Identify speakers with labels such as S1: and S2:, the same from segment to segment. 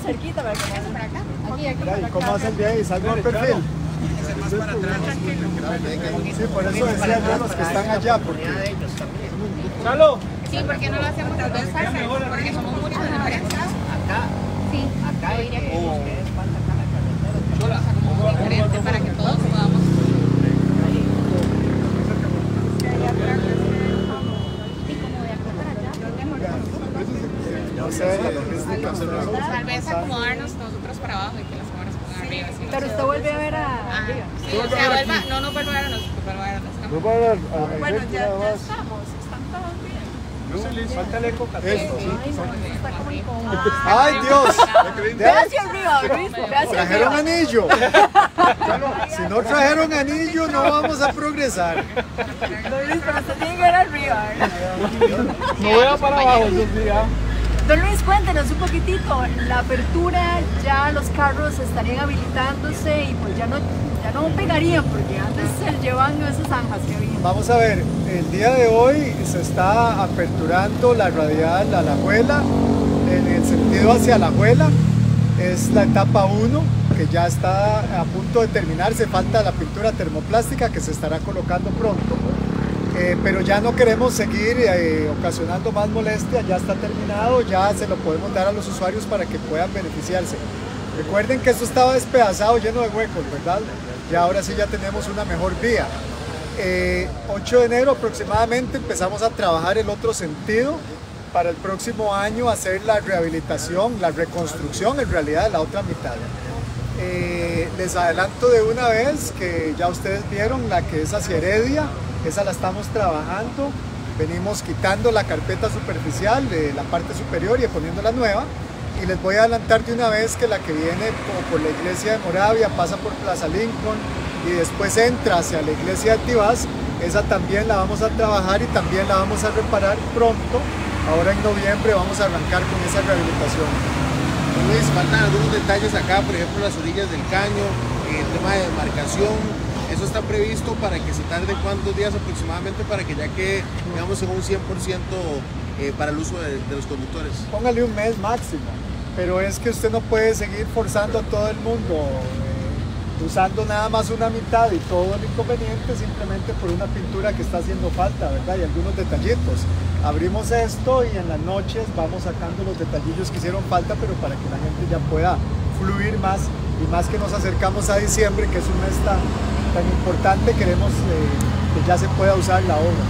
S1: cerquita para que me para acá.
S2: ¿Y cómo hacen de ahí? ¿Salgo al perfil?
S3: Más para atrás.
S2: Sí, por eso decía yo los que están allá, porque...
S4: ¡Chalo!
S1: Sí, porque no lo hacemos las dos casas, porque somos muchos en la prensa. Acá. Sí, acá yo diría que diferente para que todos podamos.
S2: No sé, la logística.
S1: Tal vez acomodarnos nosotros para abajo y que las cámaras pongan arriba.
S5: Pero usted vuelve a ver arriba.
S1: Sí, o sea, vuelva, no vuelve a ver a nosotros, vuelve a ver a las cámaras.
S2: No va a ver,
S5: Bueno, ya estamos, están todos bien.
S4: Falta el eco.
S2: esto, sí.
S5: Ay, no, esto está como incómodo.
S2: ¡Ay, Dios!
S5: Ve hacia arriba, Luis, ve hacia
S2: Trajeron
S5: arriba.
S2: anillo. Si no trajeron anillo, no vamos a progresar.
S5: Don Luis, pero usted tiene que ver arriba.
S4: No voy a para abajo esos días.
S5: Don Luis, cuéntenos un poquitito, la apertura, ya los carros estarían habilitándose y pues ya no pegarían porque antes se llevan esas zanjas que había.
S2: Vamos a ver, el día de hoy se está aperturando la radial a Alajuela, en el sentido hacia Alajuela. Es la etapa 1 que ya está a punto de terminarse, falta la pintura termoplástica que se estará colocando pronto. Pero ya no queremos seguir ocasionando más molestia, ya está terminado, ya se lo podemos dar a los usuarios para que puedan beneficiarse. Recuerden que esto estaba despedazado, lleno de huecos, ¿verdad? Y ahora sí ya tenemos una mejor vía. 8 de enero aproximadamente empezamos a trabajar el otro sentido para el próximo año hacer la rehabilitación, la reconstrucción en realidad de la otra mitad. Les adelanto de una vez que ya ustedes vieron la que es hacia Heredia, esa la estamos trabajando, venimos quitando la carpeta superficial de la parte superior y poniendo la nueva, y les voy a adelantar de una vez que la que viene por la iglesia de Moravia, pasa por Plaza Lincoln y después entra hacia la iglesia de Tibás, esa también la vamos a trabajar y también la vamos a reparar pronto. Ahora en noviembre vamos a arrancar con esa rehabilitación.
S3: Luis, faltan algunos detalles acá, por ejemplo las orillas del caño, el tema de demarcación. ¿Eso está previsto para que se tarde cuántos días aproximadamente para que ya quede, digamos, en un 100% para el uso de los conductores?
S2: Póngale un mes máximo, pero es que usted no puede seguir forzando a todo el mundo usando nada más una mitad y todo el inconveniente simplemente por una pintura que está haciendo falta, ¿verdad? Y algunos detallitos. Abrimos esto y en las noches vamos sacando los detallillos que hicieron falta, pero para que la gente ya pueda fluir más, y más que nos acercamos a diciembre, que es un mes tan importante, queremos que ya se pueda usar la obra.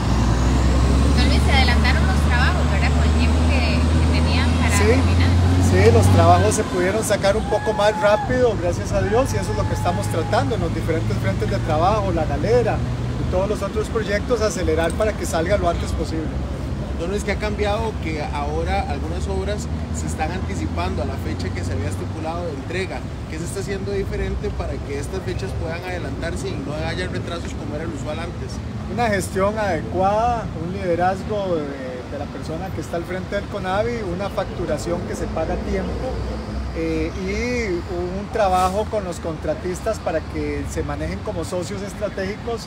S1: Don Luis, se adelantaron los trabajos, ¿verdad? Con el tiempo que tenían para terminar.
S2: Sí, los trabajos se pudieron sacar un poco más rápido, gracias a Dios, y eso es lo que estamos tratando en los diferentes frentes de trabajo, la galera y todos los otros proyectos, acelerar para que salga lo antes posible.
S3: Don Luis, que ha cambiado que ahora algunas obras se están anticipando a la fecha que se había estipulado de entrega. ¿Qué se está haciendo diferente para que estas fechas puedan adelantarse y no haya retrasos como era el usual antes?
S2: Una gestión adecuada, un liderazgo de la persona que está al frente del CONAVI, una facturación que se paga a tiempo y un trabajo con los contratistas para que se manejen como socios estratégicos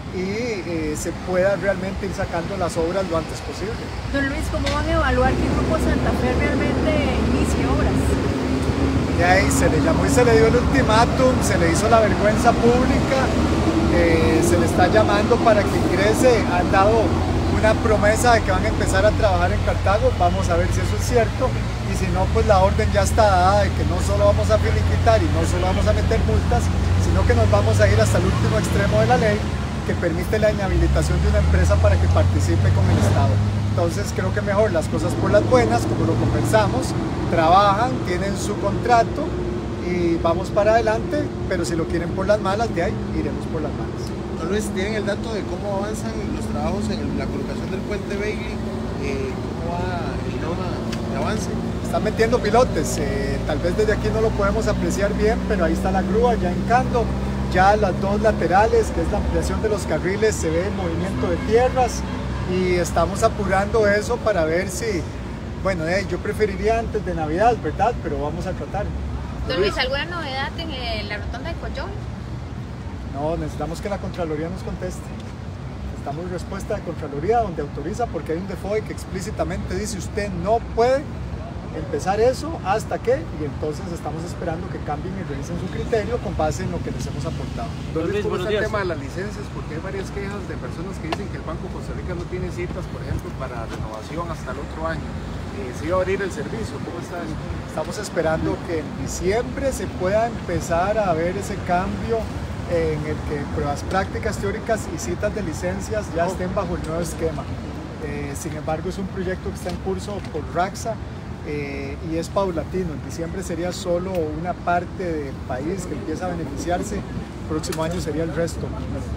S2: y se pueda realmente ir sacando las obras lo antes posible.
S5: Don Luis, ¿cómo van a evaluar que Grupo Santa Fe realmente inicie obras?
S2: De ahí se le llamó y se le dio el ultimátum, se le hizo la vergüenza pública, se le está llamando para que ingrese, han dado una promesa de que van a empezar a trabajar en Cartago, vamos a ver si eso es cierto, y si no, pues la orden ya está dada de que no solo vamos a finiquitar y no solo vamos a meter multas, sino que nos vamos a ir hasta el último extremo de la ley, que permite la inhabilitación de una empresa para que participe con el Estado. Entonces creo que mejor las cosas por las buenas, como lo conversamos, trabajan, tienen su contrato y vamos para adelante, pero si lo quieren por las malas, de ahí iremos por las malas.
S3: Don Luis, ¿tienen el dato de cómo avanzan los trabajos en la colocación del puente Bailey? ¿Cómo va el tema de avance?
S2: Están metiendo pilotes, tal vez desde aquí no lo podemos apreciar bien, pero ahí está la grúa ya hincando. Ya las dos laterales, que es la ampliación de los carriles, se ve el movimiento de tierras y estamos apurando eso para ver si, bueno, yo preferiría antes de Navidad, ¿verdad? Pero vamos a tratar.
S1: Don Luis, ¿alguna novedad en la rotonda de Collón?
S2: No, necesitamos que la Contraloría nos conteste. Necesitamos respuesta de Contraloría donde autoriza, porque hay un DFOE que explícitamente dice usted no puede empezar eso hasta que, y entonces estamos esperando que cambien y revisen su criterio con base en lo que les hemos aportado.
S6: Don Luis, ¿cómo
S4: buenos
S6: está el
S4: días.
S6: tema de las licencias? Porque hay varias quejas de personas que dicen que el Banco Costa Rica no tiene citas, por ejemplo, para renovación hasta el otro año. ¿Se iba a abrir el servicio? ¿Cómo está eso?
S2: Estamos esperando que en diciembre se pueda empezar a ver ese cambio en el que pruebas prácticas teóricas y citas de licencias ya estén bajo el nuevo esquema. Sin embargo, es un proyecto que está en curso por RACSA y es paulatino. En diciembre sería solo una parte del país que empieza a beneficiarse, el próximo año sería el resto.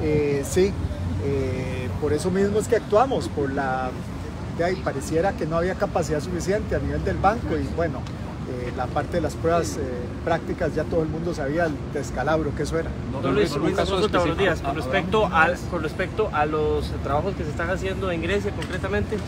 S2: Por eso mismo es que actuamos, pareciera que no había capacidad suficiente a nivel del banco y bueno, la parte de las pruebas prácticas ya todo el mundo sabía el descalabro que eso era.
S4: Don Luis, un caso de buenos días. Con respecto a los trabajos que se están haciendo en Grecia concretamente.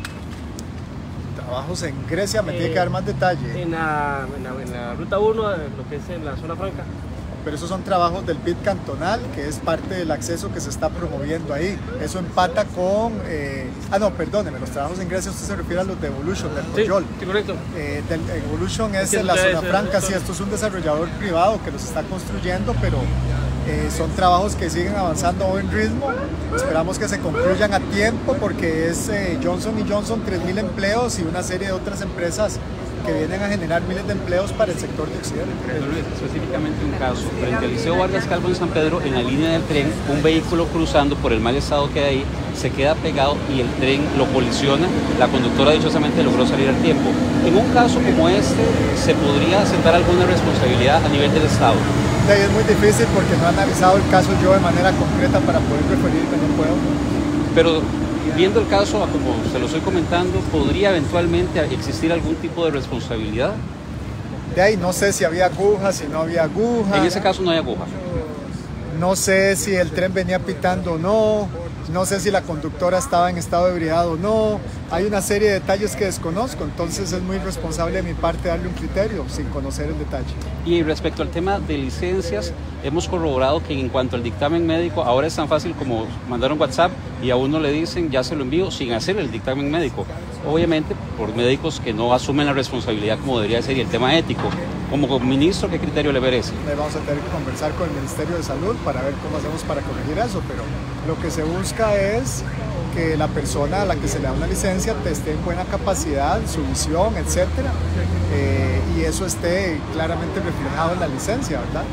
S2: Trabajos en Grecia, me tiene que dar más detalle.
S4: En la ruta 1, lo que es en la zona franca.
S2: Pero esos son trabajos del BID cantonal, que es parte del acceso que se está promoviendo ahí. Eso empata con... perdóneme, los trabajos en Grecia usted se refiere a los de Evolution, del Coyol.
S4: Sí, correcto.
S2: Del Evolution es en la zona franca, sí, esto es un desarrollador privado que los está construyendo, pero son trabajos que siguen avanzando a buen ritmo. Esperamos que se concluyan a tiempo porque es Johnson & Johnson, 3.000 empleos y una serie de otras empresas que vienen a generar miles de empleos para el sector de Occidente.
S7: Específicamente un caso, frente al Liceo Vargas Calvo en San Pedro, en la línea del tren, un vehículo cruzando por el mal estado que hay ahí, se queda pegado y el tren lo colisiona, la conductora dichosamente logró salir al tiempo. En un caso como este, ¿se podría sentar alguna responsabilidad a nivel del Estado?
S2: Sí, es muy difícil porque no he analizado el caso yo de manera concreta para poder referirme, no puedo.
S7: Pero viendo el caso, como se lo estoy comentando, ¿podría eventualmente existir algún tipo de responsabilidad?
S2: De ahí no sé si había aguja, si no había aguja.
S7: En ese caso no hay aguja.
S2: No sé si el tren venía pitando o no. No sé si la conductora estaba en estado de ebriedad o no. Hay una serie de detalles que desconozco, entonces es muy responsable de mi parte darle un criterio sin conocer el detalle.
S7: Y respecto al tema de licencias, hemos corroborado que en cuanto al dictamen médico, ahora es tan fácil como mandar un WhatsApp y a uno le dicen ya se lo envío sin hacer el dictamen médico. Obviamente por médicos que no asumen la responsabilidad como debería ser y el tema ético. Como ministro, ¿qué criterio le merece?
S2: Vamos a tener que conversar con el Ministerio de Salud para ver cómo hacemos para corregir eso, pero lo que se busca es que la persona a la que se le da una licencia esté en buena capacidad, su visión, etcétera, y eso esté claramente reflejado en la licencia, ¿verdad?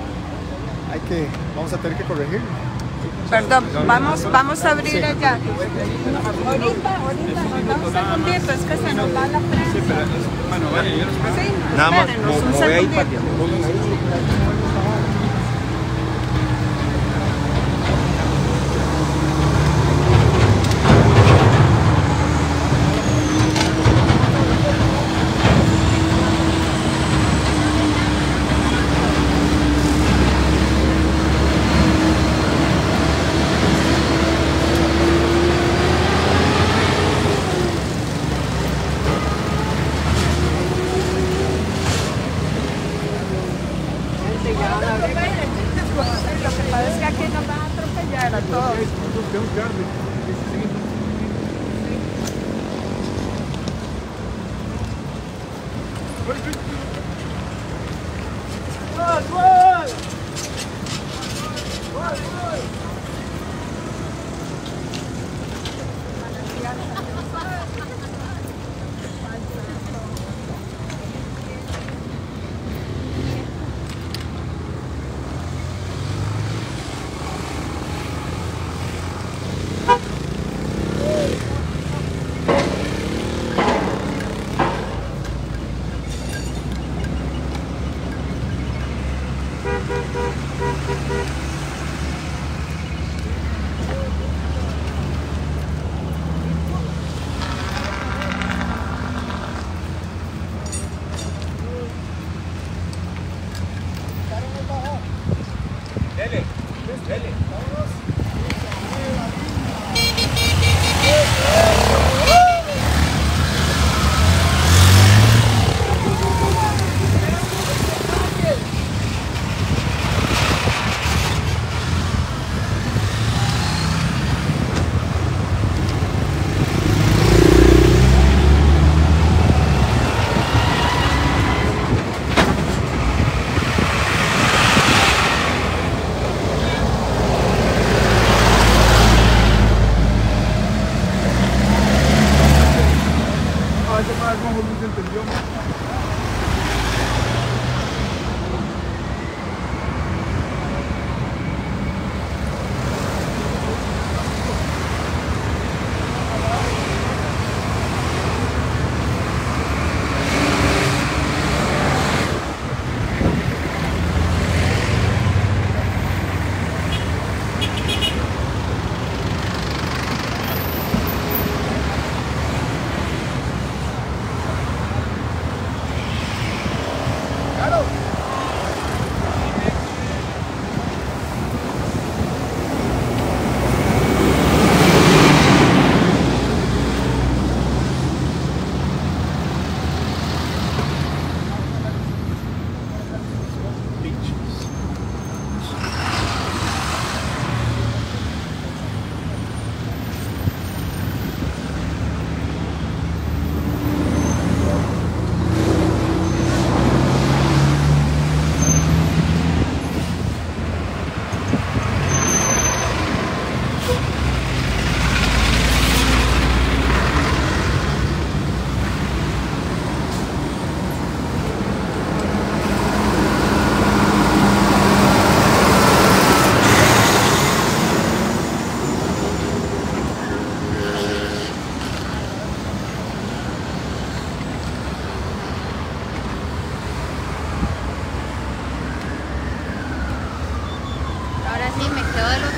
S2: Vamos a tener que corregirlo.
S8: Perdón, vamos a abrir allá. Ahorita, nos damos un segundito, es que se nos va la prensa. Sí, pero, bueno, vale, yo los sí, nada más, como ve ahí para que pongan ahí. Lo que pasa es que aquí nos van a atropellar a todos.
S1: Paseo de los